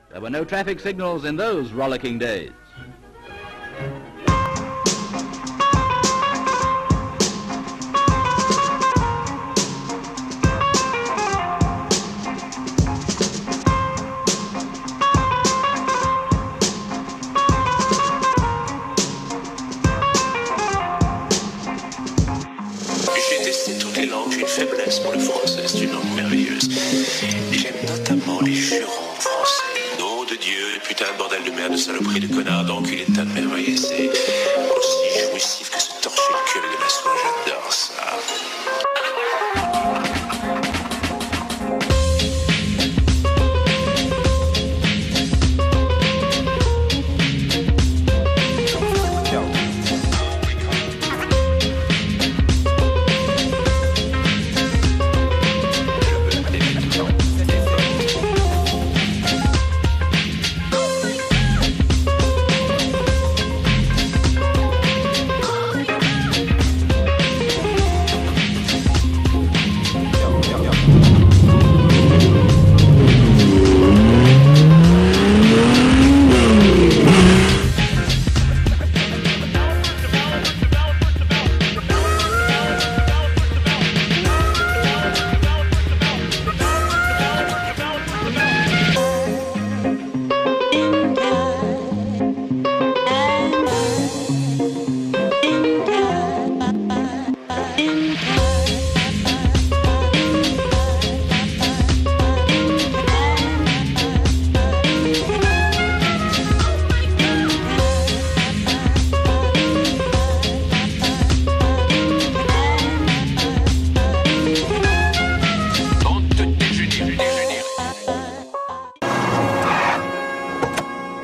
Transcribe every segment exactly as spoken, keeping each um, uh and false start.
There were no traffic signals in those rollicking days. J'ai testé toutes les langues, j'ai une faiblesse pour le français, c'est une langue merveilleuse. J'aime notamment les jurons français. Nom de Dieu, putain de bordel de merde, de saloperie, de connard, d'enculé de tas de merde, voyez, c'est aussi jouissif que se torcher le cul avec de la soie, j'adore ça.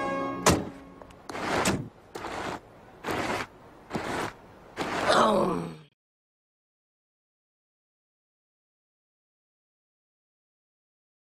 Home.